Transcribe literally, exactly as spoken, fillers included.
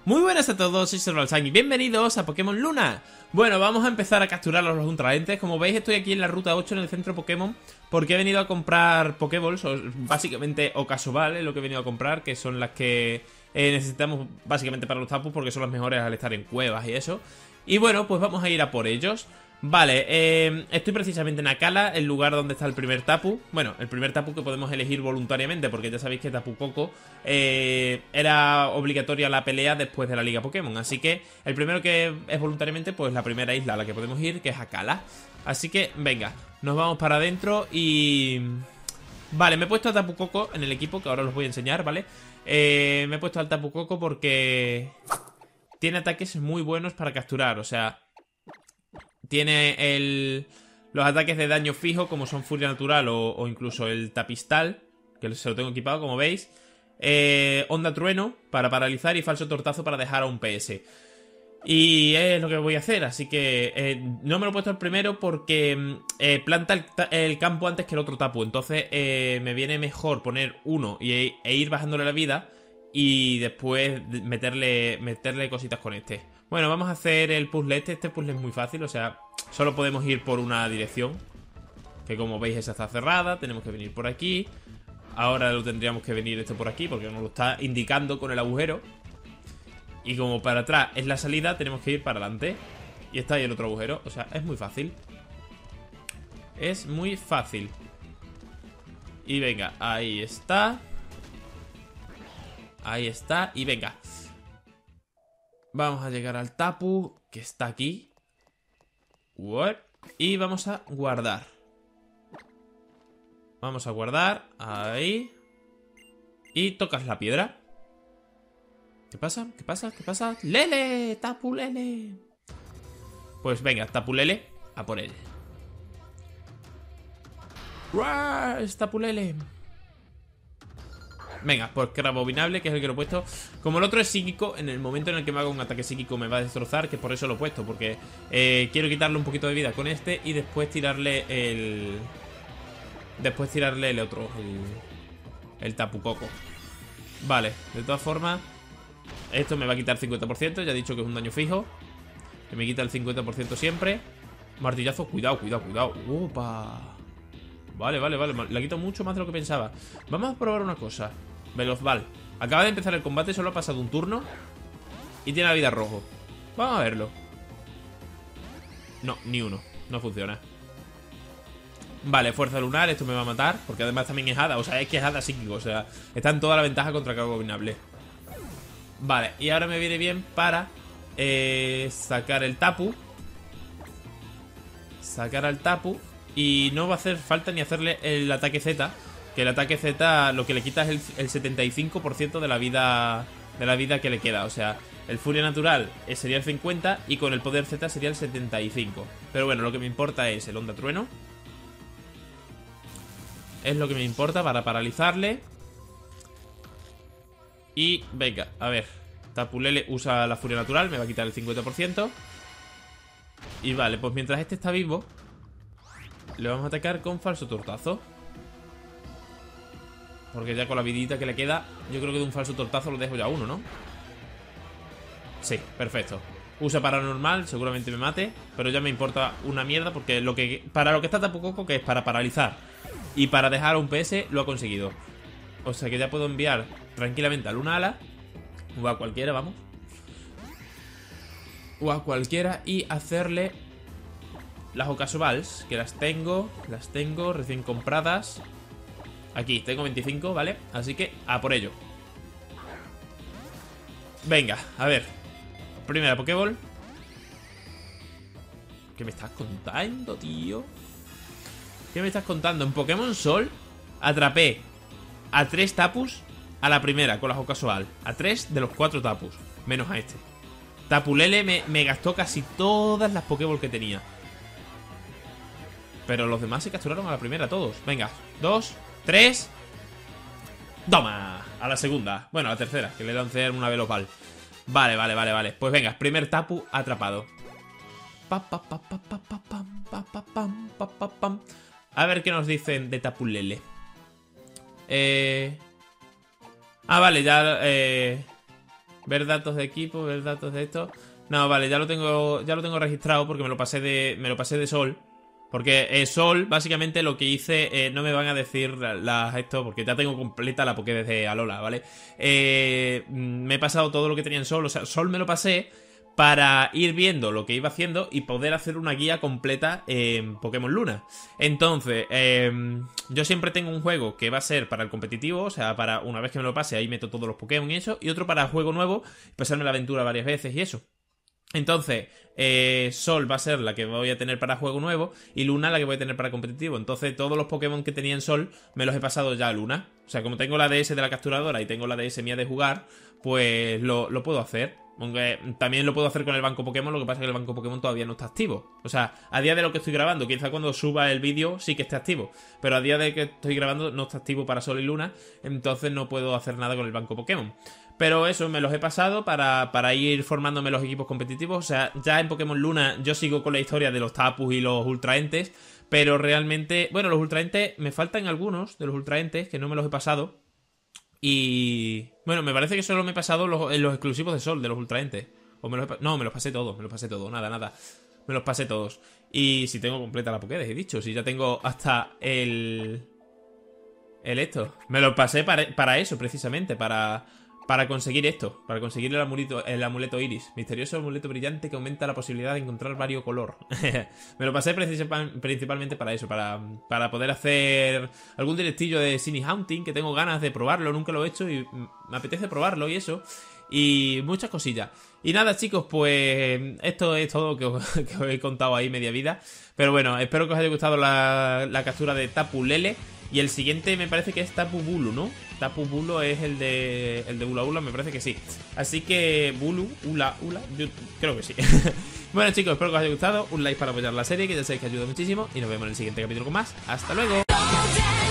Muy buenas a todos, soy Servalsang y bienvenidos a Pokémon Luna. Bueno, vamos a empezar a capturar a los ultralentes. Como veis, estoy aquí en la ruta ocho en el centro Pokémon porque he venido a comprar Pokéballs, o básicamente Ocasobal es lo que he venido a comprar, que son las que eh, necesitamos básicamente para los tapus porque son las mejores al estar en cuevas y eso. Y bueno, pues vamos a ir a por ellos. Vale, eh, estoy precisamente en Akala, el lugar donde está el primer tapu. Bueno, el primer tapu que podemos elegir voluntariamente, porque ya sabéis que Tapu Koko eh, era obligatoria la pelea después de la Liga Pokémon. Así que el primero que es voluntariamente, pues la primera isla a la que podemos ir, que es Akala. Así que, venga, nos vamos para adentro y... Vale, me he puesto a Tapu Koko en el equipo, que ahora os voy a enseñar, ¿vale? Eh, me he puesto al Tapu Koko porque tiene ataques muy buenos para capturar, o sea... Tiene el, los ataques de daño fijo, como son Furia Natural o, o incluso el Tapistal, que se lo tengo equipado, como veis. Eh, Onda Trueno para paralizar y Falso Tortazo para dejar a un P S. Y es lo que voy a hacer, así que eh, no me lo he puesto el primero porque eh, planta el, el campo antes que el otro tapu. Entonces eh, me viene mejor poner uno y, e ir bajándole la vida y después meterle, meterle cositas con este. Bueno, vamos a hacer el puzzle este. Este puzzle es muy fácil, o sea, solo podemos ir por una dirección, que como veis esa está cerrada. Tenemos que venir por aquí. Ahora lo tendríamos que venir esto por aquí porque nos lo está indicando con el agujero. Y como para atrás es la salida, tenemos que ir para adelante. Y está ahí el otro agujero, o sea, es muy fácil. Es muy fácil. Y venga, ahí está. Ahí está, y venga. Vamos a llegar al tapu, que está aquí. What? Y vamos a guardar. Vamos a guardar, ahí. Y tocas la piedra. ¿Qué pasa? ¿Qué pasa? ¿Qué pasa? ¡Lele! ¡Tapu Lele! Pues venga, Tapu Lele, a por él. ¡Ruah! ¡Es Tapu Lele! Venga, pues que abominable, que es el que lo he puesto. Como el otro es psíquico, en el momento en el que me haga un ataque psíquico me va a destrozar, que por eso lo he puesto, porque eh, quiero quitarle un poquito de vida con este y después tirarle el... Después tirarle el otro, el, el Tapu Koko. Vale, de todas formas, esto me va a quitar cincuenta por ciento, ya he dicho que es un daño fijo, que me quita el cincuenta por ciento siempre. Martillazo, cuidado, cuidado, cuidado. ¡Opa! Vale, vale, vale, le ha quitado mucho más de lo que pensaba. Vamos a probar una cosa. Velozbal, acaba de empezar el combate, solo ha pasado un turno y tiene la vida rojo. Vamos a verlo. No, ni uno, no funciona. Vale, fuerza lunar, esto me va a matar, porque además también es hada, o sea, es que es hada psíquico, o sea, está en toda la ventaja contra el abominable. Vale, y ahora me viene bien para eh, sacar el tapu. Sacar al tapu. Y no va a hacer falta ni hacerle el ataque Z, que el ataque Z lo que le quita es el, el setenta y cinco por ciento de la vida de la vida que le queda. O sea, el Furia Natural sería el cincuenta y con el Poder Z sería el setenta y cinco. Pero bueno, lo que me importa es el Onda Trueno. Es lo que me importa para paralizarle. Y venga, a ver, Tapu Lele usa la Furia Natural, me va a quitar el cincuenta por ciento. Y vale, pues mientras este está vivo, le vamos a atacar con Falso Tortazo. Porque ya con la vidita que le queda, yo creo que de un Falso Tortazo lo dejo ya uno, ¿no? Sí, perfecto. Usa paranormal, seguramente me mate, pero ya me importa una mierda porque lo que para lo que está Tapu Koko, que es para paralizar y para dejar a un P S, lo ha conseguido. O sea que ya puedo enviar tranquilamente a Luna Ala, o a cualquiera, vamos, o a cualquiera, y hacerle las Ocasobals, que las tengo, las tengo recién compradas. Aquí, tengo veinticinco, ¿vale? Así que a por ello. Venga, a ver. Primera Pokéball. ¿Qué me estás contando, tío? ¿Qué me estás contando? En Pokémon Sol atrapé a tres tapus a la primera con las Ocasobal. A tres de los cuatro tapus, menos a este. Tapu Lele me, me gastó casi todas las Pokéball que tenía. Pero los demás se capturaron a la primera todos. Venga, dos, tres. ¡Toma! A la segunda. Bueno, a la tercera, que le lancé una Velozbal. Vale, vale, vale, vale. Pues venga, primer tapu atrapado. A ver qué nos dicen de Tapu Lele. Eh... Ah, vale, ya... Eh... Ver datos de equipo, ver datos de esto. No, vale, ya lo tengo ya lo tengo registrado porque me lo pasé de me lo pasé de Sol. Porque eh, Sol, básicamente lo que hice, eh, no me van a decir las esto, porque ya tengo completa la Pokédex de Alola, ¿vale? Eh, me he pasado todo lo que tenía en Sol, o sea, Sol me lo pasé para ir viendo lo que iba haciendo y poder hacer una guía completa en Pokémon Luna. Entonces, eh, yo siempre tengo un juego que va a ser para el competitivo, o sea, para una vez que me lo pase, ahí meto todos los Pokémon y eso, y otro para juego nuevo, pasarme la aventura varias veces y eso. Entonces, eh, Sol va a ser la que voy a tener para juego nuevo y Luna la que voy a tener para competitivo. Entonces, todos los Pokémon que tenía en Sol me los he pasado ya a Luna. O sea, como tengo la D S de la capturadora y tengo la D S mía de jugar, pues lo, lo puedo hacer. Aunque también lo puedo hacer con el banco Pokémon, lo que pasa es que el banco Pokémon todavía no está activo. O sea, a día de lo que estoy grabando, quizá cuando suba el vídeo sí que esté activo, pero a día de que estoy grabando no está activo para Sol y Luna, entonces no puedo hacer nada con el banco Pokémon. Pero eso, me los he pasado para, para ir formándome los equipos competitivos. O sea, ya en Pokémon Luna yo sigo con la historia de los Tapus y los Ultraentes, pero realmente, bueno, los Ultraentes, me faltan algunos de los Ultraentes que no me los he pasado. Y bueno, me parece que solo me he pasado los, los exclusivos de Sol, de los Ultraentes. O me los he, no, me los pasé todos, me los pasé todos, nada, nada. Me los pasé todos. Y si tengo completa la Pokédex, he dicho, si ya tengo hasta el... El esto. Me los pasé para, para eso, precisamente, para... Para conseguir esto, para conseguir el amuleto, el amuleto Iris. Misterioso amuleto brillante que aumenta la posibilidad de encontrar varios color. Me lo pasé principal, principalmente para eso, para, para poder hacer algún directillo de Cine Hunting, que tengo ganas de probarlo, nunca lo he hecho y me apetece probarlo y eso. Y muchas cosillas. Y nada, chicos, pues esto es todo que os, que os he contado ahí media vida. Pero bueno, espero que os haya gustado la, la captura de Tapu Lele. Y el siguiente me parece que es Tapu Bulu, ¿no? Tapu Bulu es el de el de Ula Ula, me parece que sí. Así que Bulu, Ula Ula, yo creo que sí. Bueno, chicos, espero que os haya gustado. Un like para apoyar la serie, que ya sabéis que ayuda muchísimo. Y nos vemos en el siguiente capítulo con más. ¡Hasta luego!